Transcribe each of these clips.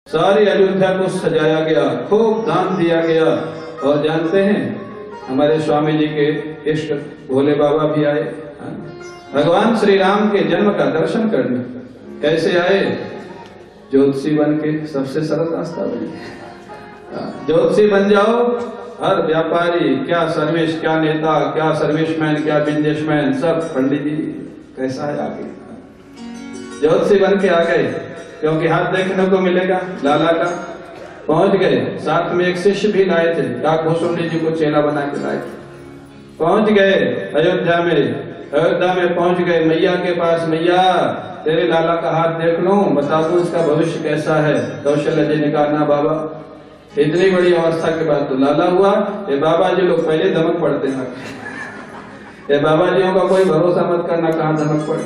सारी अयोध्या को सजाया गया, खूब दान दिया गया। और जानते हैं हमारे स्वामी जी के इष्ट भोले बाबा भी आए भगवान श्री राम के जन्म का दर्शन करने। कैसे आए? ज्योतिषी बन के। सबसे सरल रास्ता बन ज्योतिषी बन जाओ। हर व्यापारी, क्या सर्विस, क्या नेता, क्या सर्विसमैन, क्या बिजनेसमैन, सब पंडित जी कैसा है आगे। ज्योतिषी बन के आ गए, क्योंकि हाथ देखने को मिलेगा लाला का। पहुंच गए, साथ में एक शिष्य भी लाए थे, काकभूषुंडी जी को चेला बना के लाए थे। पहुंच गए अयोध्या में। अयोध्या में पहुंच गए मैया के पास। मैया, तेरे लाला का हाथ देख लूं, बता दूं इसका भविष्य कैसा है। कौशल्य जी ने कहा, ना बाबा, इतनी बड़ी अवस्था के बाद तो लाला हुआ। ये बाबा जी लोग पहले धमक पड़ते हैं। ये बाबा जियों का कोई भरोसा मत करना, कहाँ धमक पड़े।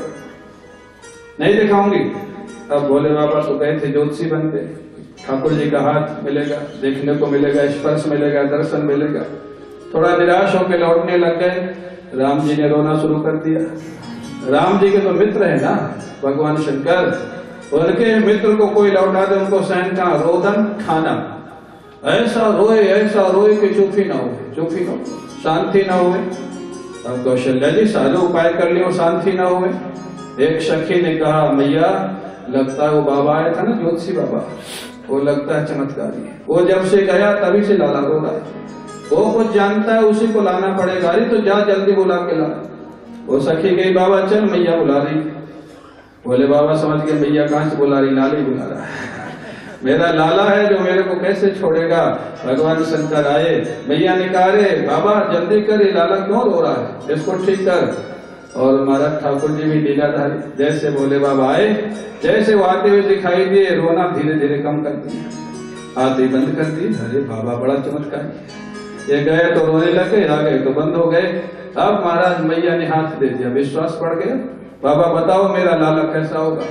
नहीं दिखाऊंगी। अब भोले बाबा तो गए थे ज्योतिषी बनते। ठाकुर जी का हाथ मिलेगा, देखने को मिलेगा, स्पर्श मिलेगा, दर्शन मिलेगा। थोड़ा निराश होकर लौटने लग गए। राम जी ने रोना शुरू कर दिया। राम जी के तो मित्र है ना भगवान शंकर। उनके मित्र को कोई लौटा दे, उनको सहन का रोदन खाना। ऐसा रोए कि चुप्पी ना हो, चुप्पी ना हो, शांति ना हो। अब कौशल्या जी सारे उपाय कर लिए, शांति ना हो। एक सखी ने कहा, मैया, लगता है वो बाबा आया था ना, ज्योतिषी बाबा, वो लगता है चमत्कारी है। वो जब से गया तभी से लाला रो रहा है। वो कुछ जानता है, उसी को लाना पड़ेगा। अरे तो जा जल्दी बुला के ला। वो सखी गई, बाबा चल, मैया बुला रही। बोले बाबा समझ गए मैया कहां से बुला रही, लाला ही बुला रहा है। मेरा लाला है जो मेरे को कैसे छोड़ेगा। भगवान शंकर आए। मैया ने कहा, रे बाबा जल्दी कर, ये लाला क्यों रो रहा है, इसको ठीक कर। और महाराज ठाकुर जी भी लीलाधारी। जैसे भोले बाबा आए, जैसे वो आते हुए दिखाई दिए, रोना धीरे धीरे कम कर दिया, आते बंद कर दी। अरे बाबा बड़ा चमत्कार। ये गए तो रोने लगे, आ गए तो बंद हो गए। अब महाराज मैया ने हाथ दे दिया, विश्वास पड़ गया। बाबा बताओ मेरा लाला कैसा होगा।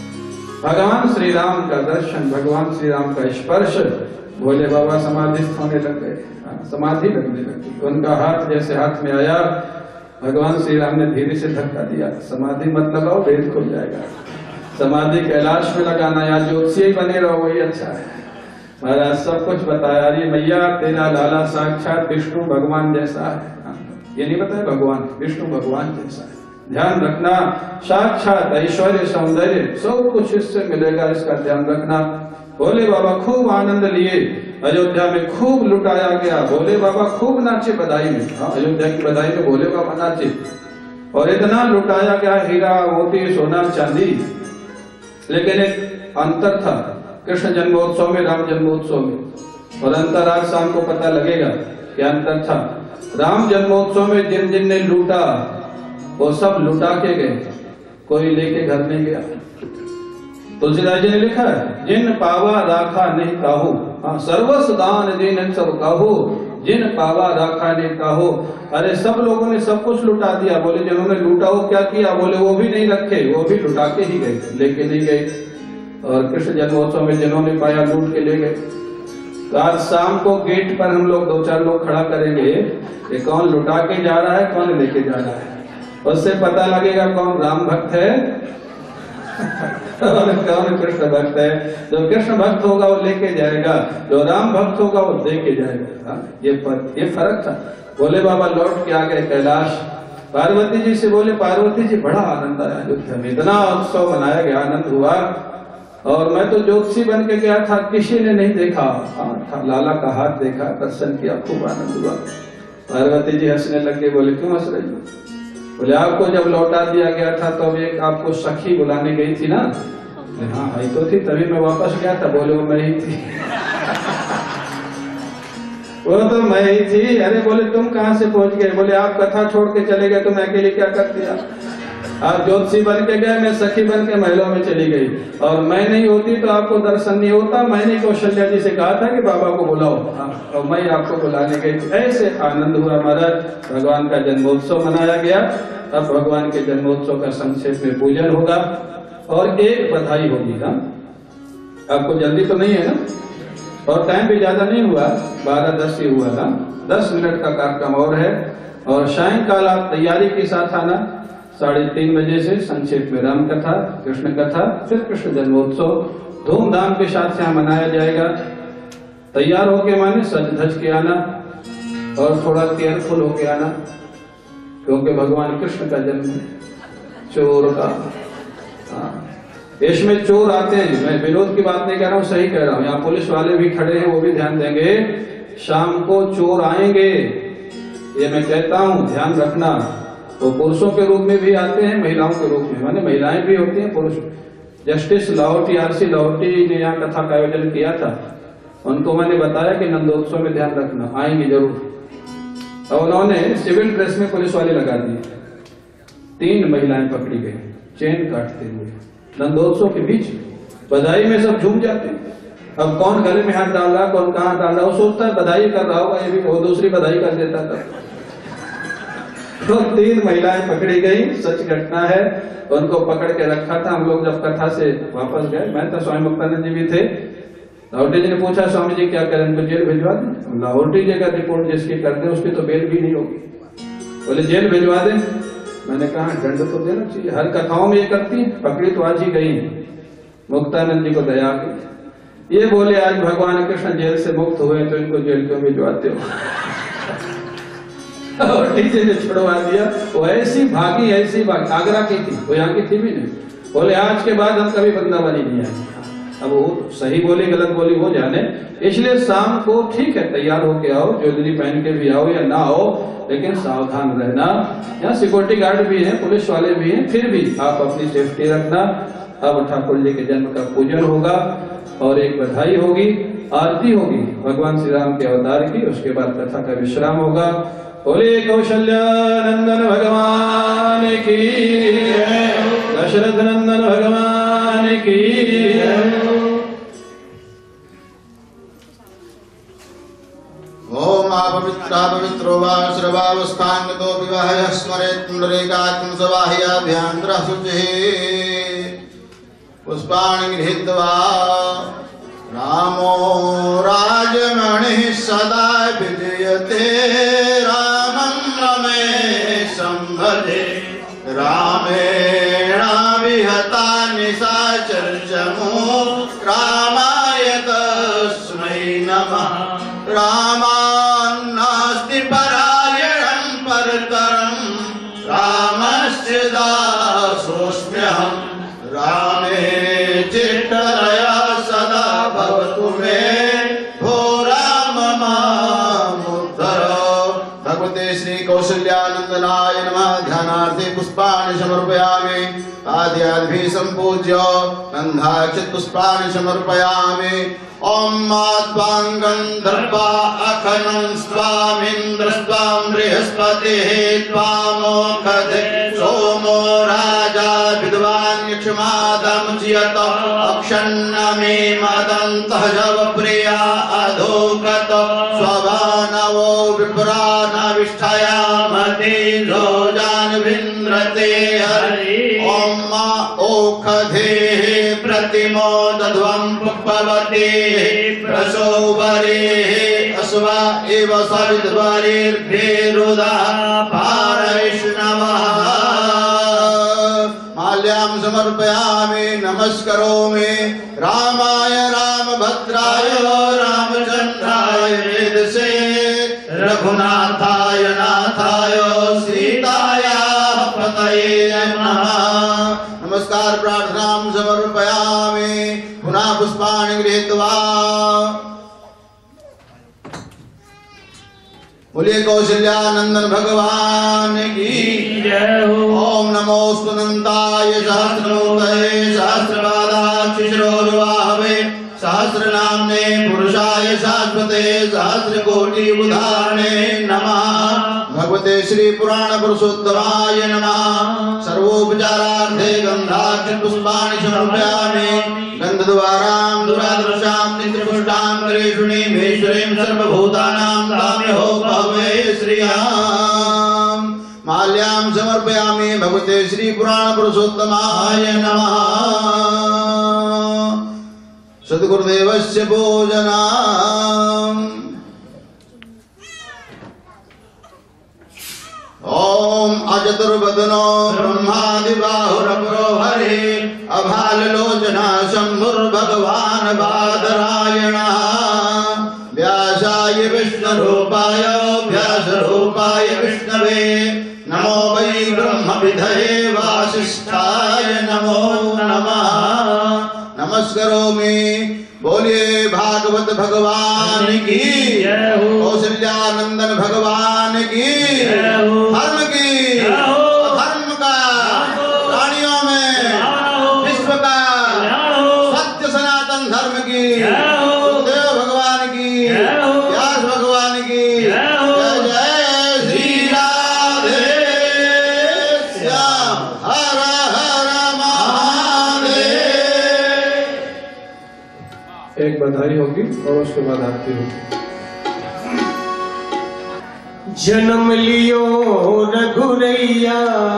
भगवान श्री राम का दर्शन, भगवान श्री राम का स्पर्श। भोले बाबा समाधिस्थ होने लग गए, समाधि लगने लगी। उनका हाथ जैसे हाथ में आया, भगवान श्री राम ने धीरे से धक्का दिया। समाधि मत लगाओ, वेद खुल जाएगा। समाधि कैलाश में लगाना, या ज्योतिषी बने रहो, वही अच्छा है। महाराज सब कुछ बताया। अरे मैया, तेरा लाला साक्षात विष्णु भगवान जैसा है। ये नहीं बताया, भगवान विष्णु भगवान जैसा है। ध्यान रखना, साक्षात ऐश्वर्य सौंदर्य सब कुछ इससे मिलेगा, इसका ध्यान रखना। भोले बाबा खूब आनंद लिए। अयोध्या में खूब लुटाया गया। भोले बाबा खूब नाचे बधाई में। अयोध्या की बधाई में भोले बाबा नाचे। और इतना लुटाया गया, हीरा मोती सोना चांदी। लेकिन एक अंतर था कृष्ण जन्मोत्सव में, राम जन्मोत्सव में। और अंतर आज शाम को पता लगेगा क्या अंतर था। राम जन्मोत्सव में जिन जिन ने लूटा वो सब लुटा के गए, कोई लेके घर नहीं गया। तुलसीदास जी ने लिखा है, जिन पावा राखा नहीं काहू, सर्वस्व दान दीन सब काहू, जिन पावा राखा नहीं काहू। अरे सब लोगों ने सब कुछ लुटा दिया। बोले जिन्होंने लूटा वो क्या किया? बोले वो भी नहीं रखे, वो भी लुटा के ही गए, लेके नहीं गए। और कृष्ण जन्मोत्सव में जिन्होंने पाया लूट के ले गए। तो आज शाम को गेट पर हम लोग 2-4 लोग खड़ा करेंगे, ये कौन लुटा के जा रहा है, कौन लेके जा रहा है। उससे पता लगेगा कौन राम भक्त है और कौन कृष्ण भक्त है। जो कृष्ण भक्त होगा वो लेके जाएगा, जो राम भक्त होगा वो दे के जाएगा। ये फर्क था। भोले बाबा लौट के आ गए कैलाश। पार्वती जी से बोले, पार्वती जी बड़ा आनंद आया अयोध्या में, इतना उत्सव मनाया गया, आनंद हुआ। और मैं तो ज्योतिषी बन के गया था, किसी ने नहीं देखा। लाला का हाथ देखा, दर्शन किया, खूब आनंद हुआ। पार्वती जी हंसने लगे। बोले क्यों हंस रही हो? बोले आपको जब लौटा दिया गया था तो अब एक आपको सखी बुलाने गई थी ना। हाँ आई तो थी, तभी मैं वापस गया था। बोले वो मैं ही थी वो तो मैं ही थी। अरे बोले तुम कहाँ से पहुंच गए? बोले आप कथा छोड़ के चले गए तो मैं अकेले क्या कर दिया। आप ज्योतिषी बन के गए, मैं सखी बन के महलों में चली गई। और मैं नहीं होती तो आपको दर्शन नहीं होता। मैंने कौशल्या जी से कहा था कि बाबा को बुलाओ, और मैं आपको बुलाने गई थी। ऐसे आनंद हुआ महाराज। भगवान का जन्मोत्सव मनाया गया। अब भगवान के जन्मोत्सव का संक्षेप में पूजन होगा और एक बधाई होगी ना। आपको जल्दी तो नहीं है ना, और टाइम भी ज्यादा नहीं हुआ, 12:10 ही हुआ ना। 10 मिनट का कार्यक्रम और है। और सायंकाल आप तैयारी के साथ आना। 3:30 बजे से संक्षेप में राम कथा, कृष्ण कथा, फिर कृष्ण जन्मोत्सव धूमधाम के साथ यहाँ मनाया जाएगा। तैयार होके माने सज धज के आना और थोड़ा केयरफुल होके आना, क्योंकि भगवान कृष्ण का जन्म है चोर का। इसमें चोर आते हैं, मैं विरोध की बात नहीं कह रहा हूँ, सही कह रहा हूँ। यहाँ पुलिस वाले भी खड़े हैं, वो भी ध्यान देंगे। शाम को चोर आएंगे, ये मैं कहता हूँ, ध्यान रखना। वो पुरुषों के रूप में भी आते हैं, महिलाओं के रूप में, माने महिलाएं भी होती हैं, पुरुष। जस्टिस लाहौटी आरसी लाहौटी ने यहाँ कथा का आयोजन किया था, उनको मैंने बताया कि नंदोत्सव में ध्यान रखना, आएंगे जरूर। और उन्होंने सिविल ड्रेस में पुलिस वाले लगा दिए, 3 महिलाएं पकड़ी गई चेन काटते हुए नंदोत्सव के बीच। बधाई में सब झूम जाते हैं। अब कौन गले में हाथ डाल रहा, कौन कहाँ डाल रहा, वो सोचता है बधाई कर रहा होगा, ये भी वो दूसरी बधाई कर देता था। तो 3 महिलाएं पकड़ी गई, सच घटना है। उनको पकड़ के रखा था। हम लोग जब कथा से वापस गए, मैं तो स्वामी मुक्तानंद जी भी थे, लाहौटी जी ने पूछा स्वामी जी क्या करें, उनको जेल भिजवा दें? लाहौटी जी का रिपोर्ट जिसकी करते उसकी तो बेल भी नहीं होगी, बोले जेल भिजवा दें। मैंने कहा दंड तो देना चाहिए, हर कथाओं में ये करती है, पकड़ी तो आज ही गई। मुक्तानंद जी को दया की, ये बोले आज भगवान कृष्ण जेल से मुक्त हुए तो इनको जेल क्यों भिजवाते हो? लाहौटी जी ने छुड़वा दिया। वो ऐसी भागी आगरा की थी, वो यहाँ की थी भी नहीं। बोले आज के बाद हम कभी वृंदावन ही नहीं आएंगे। अब वो सही बोली गलत बोली वो जाने, इसलिए शाम को ठीक है तैयार होके आओ, ज्वेलरी पहन के भी आओ या ना आओ, लेकिन सावधान रहना। यहाँ सिक्योरिटी गार्ड भी है, पुलिस वाले भी हैं, फिर भी आप अपनी सेफ्टी रखना। अब ठाकुर जी के जन्म का पूजन होगा और एक बधाई होगी, आरती होगी भगवान श्री राम के अवतार की, उसके बाद कथा का विश्राम होगा। बोले कौशल्या नंदन भगवान की, दशरथ नंदन भगवान की। ओम पवित्रो वा श्रवावस्थांगतो विवाह स्मरेत् पुंडरीकात्म सवाह्याभ्यन्तरः शुचिः पुष्पाणि गृहीत्वा रामो राजमणिः सदा विजयते रामं रमेशं भजे रामेण विहता निशाचरचमो रामाय तस्मै नमः। रामान्नास्ति परायणं परतरं रामस्य दासोऽस्म्यहम् रामे चित्तलया सदा भवतु मे भो राम मामुद्धर। भगवते श्री कौसल्यानंदनाय नमः। ध्यानार्थे पुष्पाणि समर्पयामि। आद्याद्भिः सम्पूज्य गन्धाक्षत पुष्पाणि समर्पयामि। ओम मात्वांगं दर्पा अखनं स्वामिन्द्र स्वाम बृहस्पतिः त्वामोखधे सोमो राजा विद्वान् यक्षमादमुच्यत अक्षन्नमे मदन्तः जवप्रिया अधोगत स्वभानवो विप्रानविष्ठयामते जोजान्विन्द्रते हरि। ओम ओखधेः प्रतिमो दध्वं पुष्पवते प्रसोवरेः अस्वा एव सविद्वरेर्भेरुदा पारैष्णवः। माल्यां समर्पयामि नमस्करोमि रामाय रामभद्राय रामचन्द्राय वेदसे रघुनाथाय नाथाय सीतायाः पतये नमः। नमस्कार प्रार्थनां समर्पयामि। पुनः पुष्पाणि गृहीत्वा बोलिए कौशल्यानंदन भगवान की जय हो। ओम नमो स्तुनंताय सहस्रमूर्तये सहस्रपादाक्षिशिरोर्वाहवे सहस्रनाम्ने पुरुषाय शाश्वते सहस्रकोटि उदाहरणे नमः। भगवते श्री पुराण पुरुषोत्तमाय नमः। सर्वोपचारार्थे गंधाक्षत पुष्पाणि समर्पयामि। गंधद्वारां दुरादृशां नित्यपुष्टां करेषुणि महेश्वरीं सर्वभूतानां ताम्यहो भवे श्रियां। माल्यां समर्पयामि भगवते श्री पुराण पुरुषोत्तमाय नमः। सद्गुरुदेवस्य भोजनाम्। ओम अचतुर्वदनो ब्रह्मादिबाहुरपरो हरे अभालोचना शंभुर्भगवान् बादरायणः व्यासाय विष्णुरूपाय व्यासरूपाय विष्णवे नमो वै ब्रह्मविधये वासिष्ठाय नमो नमः। नमस्करोमि। बोलिए भागवत भगवान की कौशल्यानंदन भगवान की धर्म की धर्म का प्राणियों में विश्व का सत्य सनातन धर्म की देव भगवान की व्यास भगवान की जय जय श्री राधे श्याम हर हर महादेव। एक बधाई होगी और उसके बाद आरती होगी। जन्म लियो रघुरैया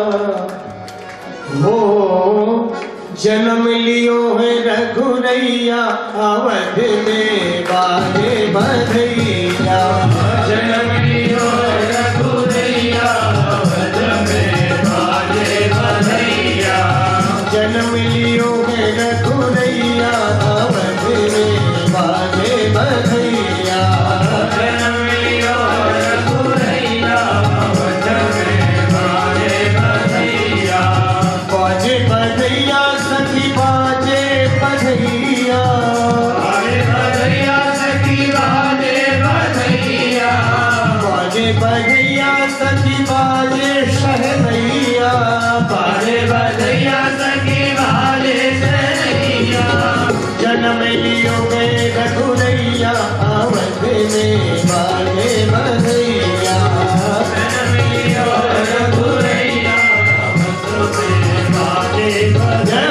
हो, जन्म लियो है रघुरैया अवध में बाजे बधैया। जन्म लियो रघुरैया अवध में बाजे बधैया। जन्म लियो है रघुरैया अवध में बाजे बधैया। जन्म लियो रघुरैया अवध में बाजे बधैया। बाजे बधैया सखी बाजे बधैया। बाजे बधैया सखी बाजे बधैया। बाजे बधैया सखी बाजे शहनैया। बाजे बधैया सखी बाजे शहनैया। जन्म लियो गए रघुरैया अवध में बाजे बधैया। जन्म लियो रघुरैया अवध में बाजे बधैया।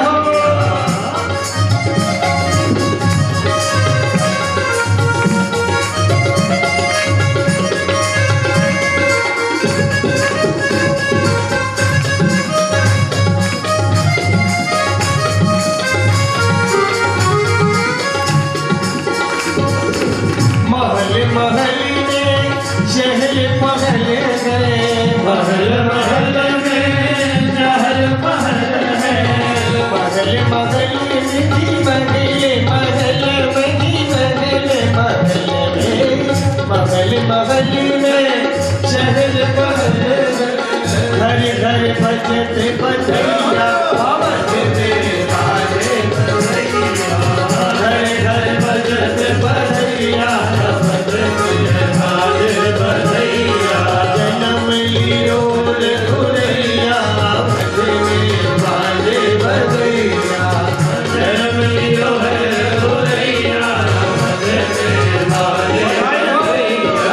महल महल में चहल पहल है। महल महल में चहल पहल है। महल महल में महल महल बनी महल महल में। महल महल में चहल पहल है। घर घर बजत बजैया अवध में बाजे बधैया। घर घर बजत बजैया अवध में बाजे बधैया। जन्म लियो रघुरैया अवध में बाजे बधैया। जन्म लियो रघुरैया अवध में बाजे बधैया।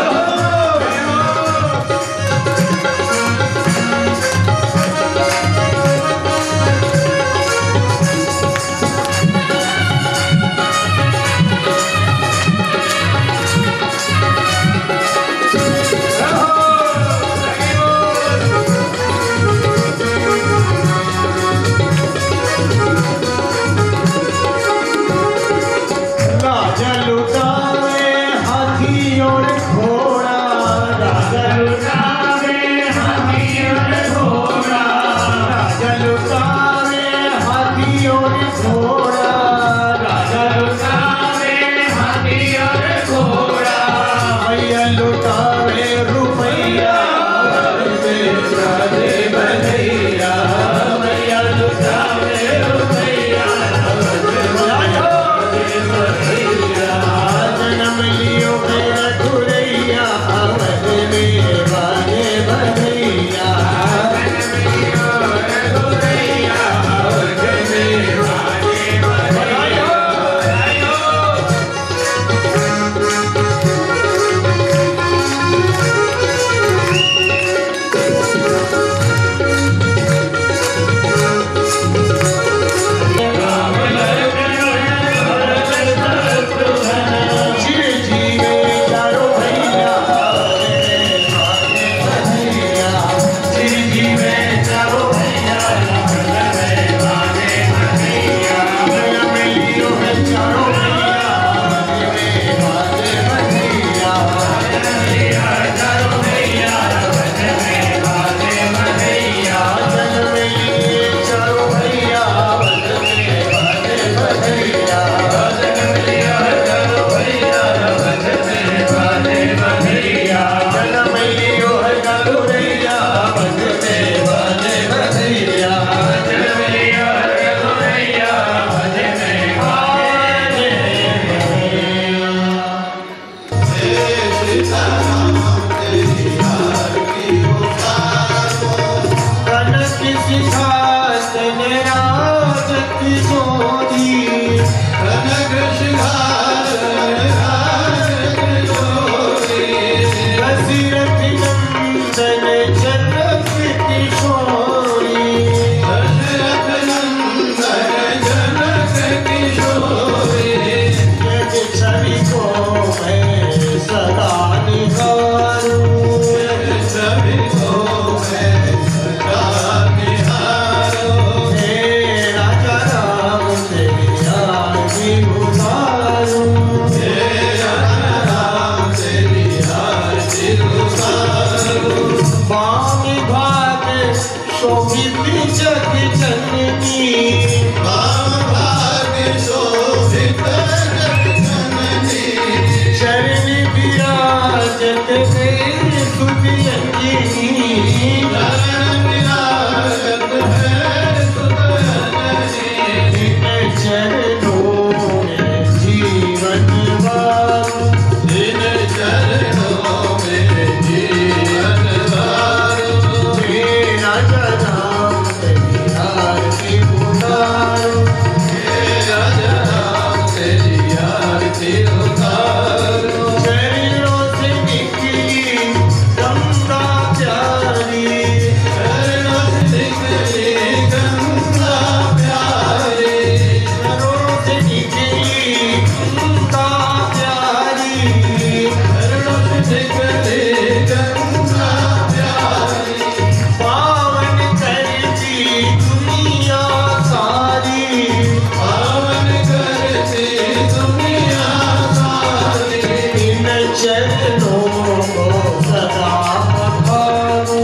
शोभित जग जननी वाम भाग शोभित जग जननी चरण विराजत है सुधि अंजनी चरण विराजत है सुध अंजनी इन चरणों में जीवन वारो इन चरणों में जीवन वारो तेरा जनाम तेरी आरती उतारो तेरा जनाम तेरी आरती उतारो चरणों से निकली गंगा प्यारी चरणों से निकली गंगा प्यारी चरणों से निकली गंगा प्यारी चरणों से निकली गंगा प्यारी पावन करती दुनिया सारी पावन करती दुनिया सारी इन चरणों को सदा पखारो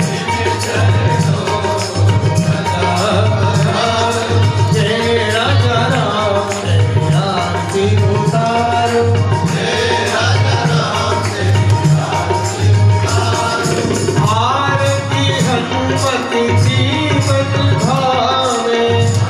तेरा जनाम तेरी आरती उतारो आरती हनुमति जीवन भावे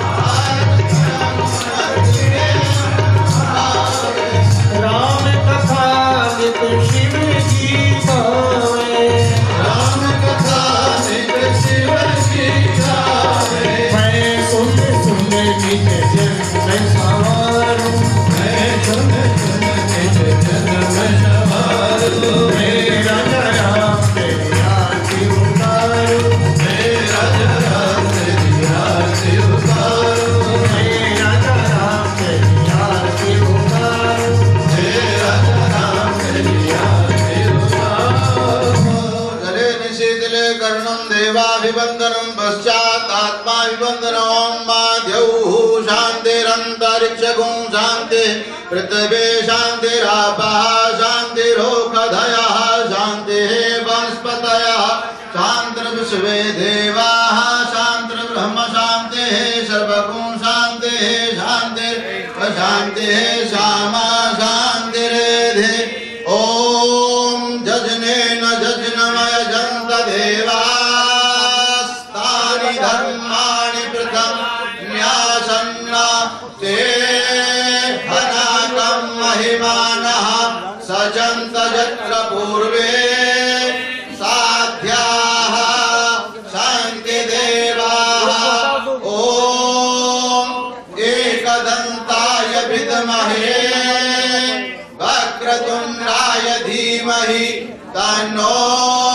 राम कथा नित शिव जी भावे राम कथा नित शिव की गावे मैं सुन सुन निज जन सवारू मैं सुन सुन निज जन्म सवारू मेरा जनाम तेरी आरती उतारो मेरा जनाम तेरी आरती उतारो मेरा जनाम तेरी आरती उतारो मेरा जनाम तेरी आरती उतारो जले निशीतले कर्णं देवाभिवन्दनं पश्चात् आत्माभिवन्दनं माध्यौः शान्तिरन्तरिक्षगुं शान्ति पृथिवी शान्तिरापः शान्तिरोषधयः शान्तिः वनस्पतयः शान्तिर्विश्वे देवाः शान्तिर्ब्रह्म शान्तिः सर्वगुं शान्तिः शान्तिर्शान्तिः श्यामा शान्तिरेधि ॐ जजनेन जजनमय जन्त देवास्तानि धर्माणि पृथक् न्यासन्ना ते हनाकं महिमानः सजन्त यत्र पूर्वे साध्याः शान्तिदेवाः ॐ एकदन्ताय विद्महे वक्रतुण्डाय धीमहि तन्नो